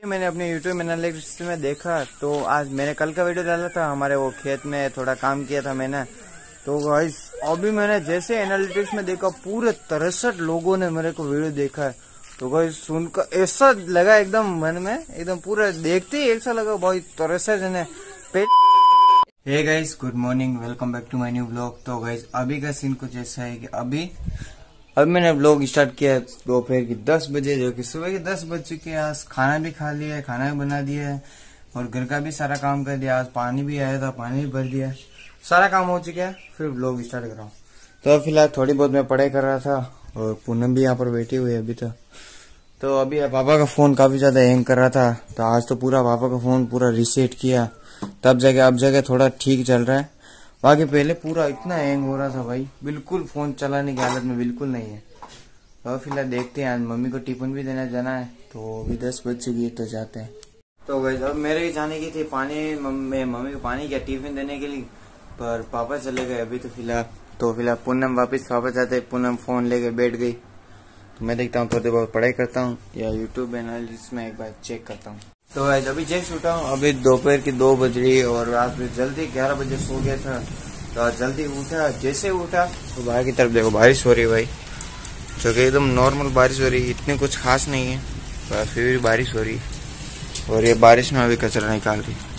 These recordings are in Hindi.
मैंने अपने YouTube एनालिटिक्स में देखा तो आज मैंने कल का वीडियो डाला था, हमारे वो खेत में थोड़ा काम किया था मैंने। तो गाइस अभी मैंने जैसे एनालिटिक्स में देखा पूरे 63 लोगों ने मेरे को वीडियो देखा है। तो गाइस सुनकर ऐसा लगा एकदम मन में, एकदम पूरा देखते ही ऐसा लगा भाई 63 जने। Hey guys, good morning, welcome back to my new blog. तो गाइस अभी का सीन कुछ ऐसा है कि अभी मैंने ब्लॉग स्टार्ट किया दोपहर की 10 बजे, जो कि सुबह के 10 बज चुके हैं। आज खाना भी खा लिया है, खाना भी बना दिया है और घर का भी सारा काम कर दिया। आज पानी भी आया था, पानी भी भर दिया, सारा काम हो चुका है। फिर ब्लॉग स्टार्ट कर रहा हूँ। तो फिलहाल थोड़ी बहुत मैं पढ़ाई कर रहा था और पूनम भी यहाँ पर बैठी हुई है अभी तो अभी पापा का फोन काफी ज्यादा हैंग कर रहा था, तो आज तो पूरा पापा का फोन पूरा रीसेट किया, तब जाके अब जाके थोड़ा ठीक चल रहा है। बाकी पहले पूरा इतना हैंग हो रहा था भाई, बिल्कुल फोन चलाने की हालत में बिल्कुल नहीं है। तो फिलहाल देखते हैं, आज मम्मी को टिफिन भी देना जाना है, तो अभी 10 बज चुकी है तो जाते हैं। तो गई अब मेरे भी जाने की थी पानी, मम्मी को पानी किया टिफिन देने के लिए, पर पापा चले गए अभी। तो फिलहाल पूनम वापस वापस आते, पूनम फोन लेके बैठ गई। तो मैं देखता हूँ थोड़ी बहुत पढ़ाई करता हूँ या यूट्यूब एनालिटिक्स में एक बार चेक करता हूँ। तो अभी जस्ट उठा हूँ, अभी दोपहर की 2 बज रही है और रात में जल्दी 11 बजे सो गया था। तो आज जल्दी उठा, जैसे उठा तो बाहर की तरफ देखो बारिश हो रही है भाई, जो कि एकदम नॉर्मल बारिश हो रही है, इतनी कुछ खास नहीं है, पर फिर भी बारिश हो रही है और ये बारिश में अभी कचरा निकाल रही है।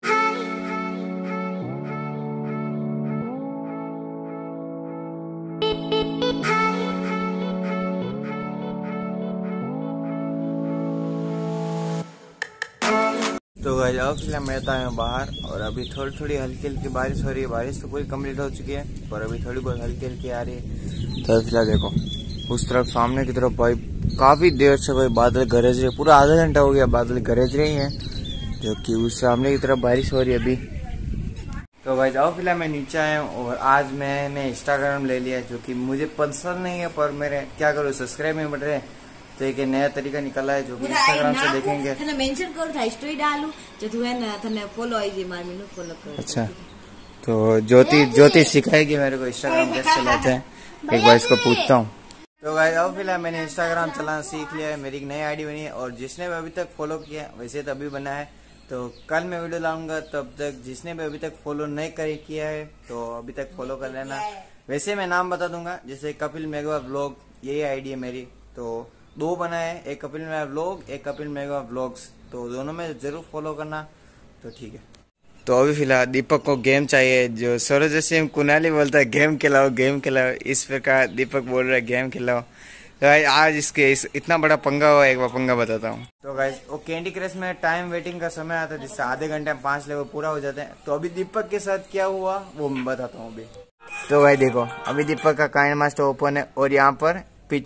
तो गाइस अब फिलहाल मैं आता हूँ बाहर और अभी थोड़ी थोड़ी हल्की हल्की बारिश हो रही है। बारिश तो पूरी कंप्लीट हो चुकी है पर अभी थोड़ी बहुत हल्की हल्की आ रही है। तो फिलहाल देखो उस तरफ सामने की तरफ भाई काफी देर से भाई बादल गरज रहे, पूरा आधा घंटा हो गया बादल गरज रहे हैं, जो कि उस सामने की तरफ बारिश हो रही है अभी। तो गाइस अब फिलहाल मैं नीचे आया हूँ और आज मैंने इंस्टाग्राम ले लिया, जो कि मुझे पसंद नहीं है पर मेरे क्या करूँ, सब्सक्राइब नहीं बढ़ रहे। तो एक नया तरीका निकला है जो कि इंस्टाग्राम से देखेंगे। थने मेंशन करो था स्टोरी डालू जो तू है ना थने फॉलो आई जी मार मेनू फॉलो कर। अच्छा, तो ज्योति सिखाएगी मेरे को इंस्टाग्राम कैसे चलाते हैं, एक बार इसको पूछता हूँ। तो गाइस अब फिलहाल मैंने इंस्टाग्राम चलाना सीख लिया है, मेरी एक नई आईडी बनी है और जिसने भी अभी तक फॉलो किया है वैसे तो अभी बना है। तो कल मैं वीडियो लाऊंगा, तब तक जिसने भी अभी तक फॉलो नहीं किया है तो अभी तक फॉलो कर लेना। वैसे मैं नाम बता दूंगा, जैसे कपिल मेघवा व्लॉग, यही आईडी है मेरी। तो 2 बना है, एक कपिल मेघवा व्लॉग, एक कपिल मेघवा व्लॉग्स, तो दोनों में जरूर फॉलो करना। तो ठीक है। तो अभी फिलहाल दीपक को गेम चाहिए, जो सौरभ जैसे कुनाली बोलता है गेम खिलाओ गेम खिलाओ, इस प्रकार दीपक बोल रहा है गेम खिलाओ। तो आज इतना बड़ा पंगा हुआ, एक बार पंगा बताता हूँ। तो गाइस वो कैंडी क्रश में टाइम वेटिंग का समय आता है, जिससे आधे घंटे में 5 लेवल पूरा हो जाते हैं। तो अभी दीपक के साथ क्या हुआ वो मैं बताता हूँ अभी। तो भाई देखो अभी दीपक का काइंड मास्टर ओपन है और यहाँ पर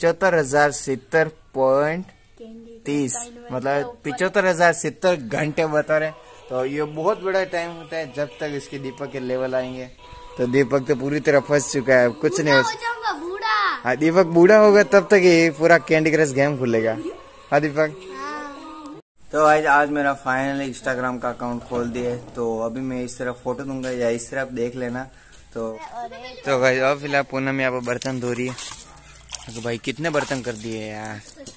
75,070.30 मतलब 75,070 घंटे बता रहे। तो ये बहुत बड़ा टाइम होता है जब तक इसके दीपक के लेवल आएंगे। तो दीपक तो पूरी तरह फंस चुका है, कुछ नहीं हो। हाँ दीपक बूढ़ा होगा तब तक ये पूरा कैंडी क्रश गेम खुलेगा। हाँ दीपक। तो आज मेरा फाइनली इंस्टाग्राम का अकाउंट खोल दिया है, तो अभी मैं इस तरफ फोटो दूंगा या इस तरफ देख लेना। तो भाई अब फिलहाल पूनम यहाँ पर बर्तन धो रही है। तो भाई कितने बर्तन कर दिए यार,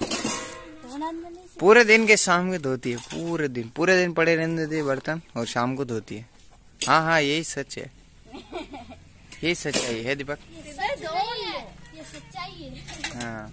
पूरे दिन के शाम को धोती है, पूरे दिन पड़े रहने देती है बर्तन और शाम को धोती है। हाँ यही सच है, यही सच्चाई है दीपक। हाँ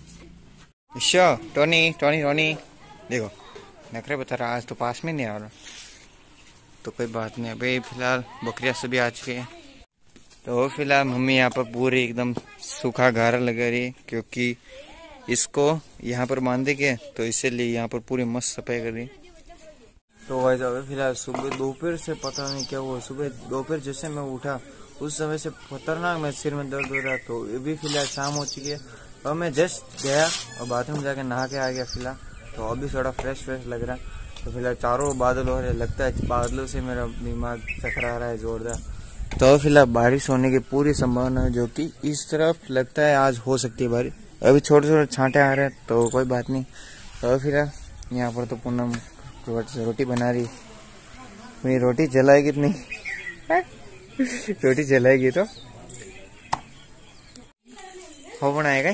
टोनी देखो नखरे बता रहा, आज तो पास में नहीं आ रहा। तो कोई बात नहीं, अभी फिलहाल बकरियां सभी आ चुकी है। तो फिलहाल मम्मी यहाँ पर पूरी एकदम सूखा घारा लगा रही है, क्योंकि इसको यहाँ पर बांधे के, तो इसीलिए यहाँ पर पूरी मस्त सफाई कर रही। तो वैसे अभी फिलहाल सुबह दोपहर से पता नहीं क्या हुआ, सुबह दोपहर जैसे मैं उठा उस समय से खतरनाक मेरे सिर में दर्द हो रहा। तो ये भी फिलहाल शाम हो चुकी है और मैं जस्ट गया और बाथरूम जाके नहा के आ गया फिलहाल। तो अभी थोड़ा फ्रेश लग रहा। तो फिलहाल चारों बादल हो रहे, लगता है बादलों से मेरा दिमाग चकरा रहा है जोरदार। तो फिलहाल बारिश होने की पूरी संभावना है, जो कि इस तरफ लगता है आज हो सकती है बारिश। अभी छोटे छोटे छांटे आ रहे हैं तो कोई बात नहीं। तो फिलहाल यहाँ पर तो पूनम रोटी बना रही, मेरी रोटी जलाएगी नहीं रोटी जलाएगी तो हो बनाएगा।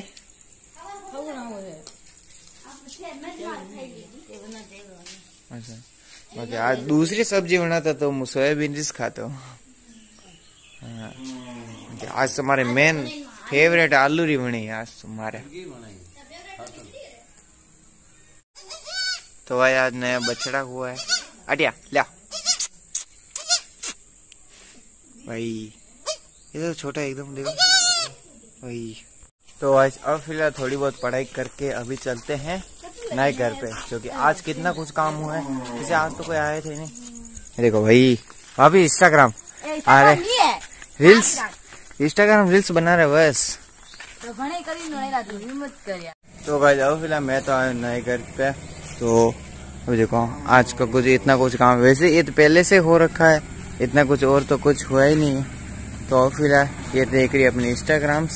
अच्छा, बाकी आज दूसरी सब्जी बनाता तो मैं सोयाबीन रिस खाता हूँ। हाँ, आज तुम्हारे मेन फेवरेट आलू री बनी आज तुम्हारे। तो भाई आज नया बछड़ा हुआ है। अटिया ला भाई, ये तो छोटा एकदम, देखो भाई। तो आज अब फिलहाल थोड़ी बहुत पढ़ाई करके अभी चलते हैं नए घर पे, क्योंकि आज कितना कुछ काम हुआ है। जैसे आज तो कोई आए थे नहीं। देखो भाई भाभी इंस्टाग्राम आ रहे, रील्स इंस्टाग्राम रील्स बना रहे बस। तो भाई अब फिलहाल मैं तो आया नए घर पे। तो अभी देखो आज का कुछ इतना कुछ काम, वैसे ये तो पहले से हो रखा है, इतना कुछ और तो कुछ हुआ ही नहीं है। तो फिलहाल ये देख रही है अपने इंस्टाग्राम।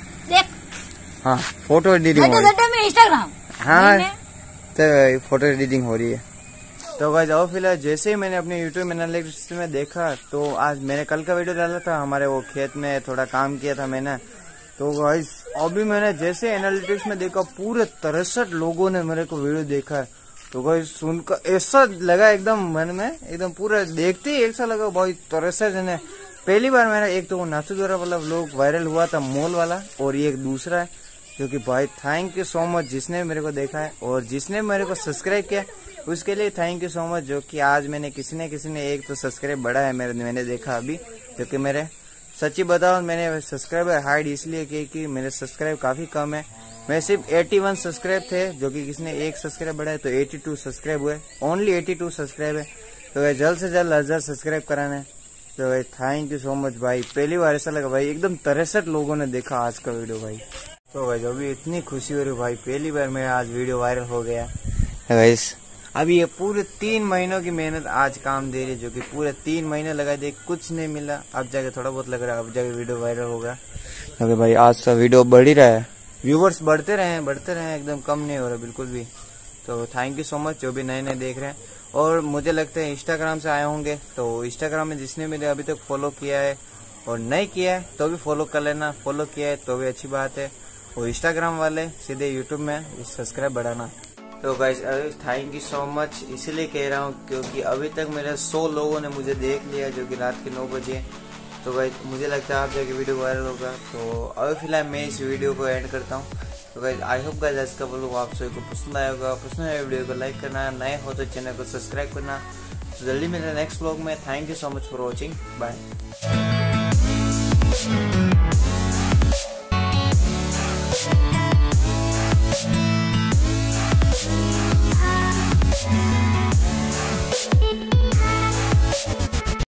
हाँ फोटो एडिटिंग हो रही है इंस्टाग्राम। हाँ तो फोटो एडिटिंग हो रही है। तो गाइस अब फिलहाल जैसे ही मैंने अपने यूट्यूब एनालिटिक्स में देखा, तो आज मैंने कल का वीडियो डाला था, हमारे वो खेत में थोड़ा काम किया था मैंने। तो गाइस अभी मैंने जैसे एनालिटिक्स में देखा, पूरे 63 लोगों ने मेरे को वीडियो देखा है। तो गाइस सुनकर ऐसा लगा एकदम मन में, एकदम पूरा देखते ही ऐसा लगा भाई 63 जने। पहली बार मेरा एक तो वो नाथुद्वारा वाला व्लॉग वायरल हुआ था मॉल वाला, और ये एक दूसरा है जो कि भाई थैंक यू सो मच जिसने मेरे को देखा है और जिसने मेरे को सब्सक्राइब किया उसके लिए थैंक यू सो मच। जो कि आज मैंने किसी ने एक तो सब्सक्राइब बढ़ा है मैंने देखा अभी, क्योंकि मेरे सच्ची बताओ मैंने सब्सक्राइबर हाइड इसलिए किया कि मेरे सब्सक्राइब काफी कम है। मैं सिर्फ 81 सब्सक्राइब थे, जो कि किसी ने एक सब्सक्राइब बढ़ाया तो 82 सब्सक्राइब हुए, ओनली 82 सब्सक्राइब है। तो जल्द से जल्द 1000 सब्सक्राइब कराना है। तो भाई थैंक यू सो मच भाई, पहली बार ऐसा लगा भाई एकदम 63 लोगों ने देखा आज का वीडियो भाई। तो भाई जो भी इतनी खुशी हो रही भाई, पहली बार मेरा आज वीडियो वायरल हो गया गाइस। अभी ये पूरे 3 महीनों की मेहनत आज काम दे रही है, जो कि पूरे 3 महीने लगा दे, कुछ नहीं मिला। अब जाके थोड़ा बहुत लग रहा है, अब जाके वीडियो वायरल होगा। क्योंकि भाई आज का वीडियो बढ़ ही रहा है, व्यूवर्स बढ़ते रहे एकदम कम नहीं हो रहा बिल्कुल भी। तो थैंक यू सो मच जो भी नए देख रहे हैं। और मुझे लगता है इंस्टाग्राम से आए होंगे, तो इंस्टाग्राम में जिसने मेरे अभी तक फॉलो किया है और नहीं किया है तो भी फॉलो कर लेना, फॉलो किया है तो भी अच्छी बात है। और इंस्टाग्राम वाले सीधे यूट्यूब में सब्सक्राइब बढ़ाना। तो guys thank you so much इसलिए कह रहा हूँ क्योंकि अभी तक मेरे 100 लोगों ने मुझे देख लिया, जो कि रात के 9 बजे। तो गाइस मुझे लगता है आप जाके वीडियो वायरल होगा। तो अभी फिलहाल मैं इस वीडियो को एंड करता हूँ। तो गाइस आई होप गाइस आज का व्लॉग आप सभी को पसंद आया होगा। पसंद आया वीडियो को लाइक करना, नए हो तो चैनल को सब्सक्राइब करना। तो जल्दी मिलते हैं नेक्स्ट व्लॉग में। Thank you so much for watching, bye.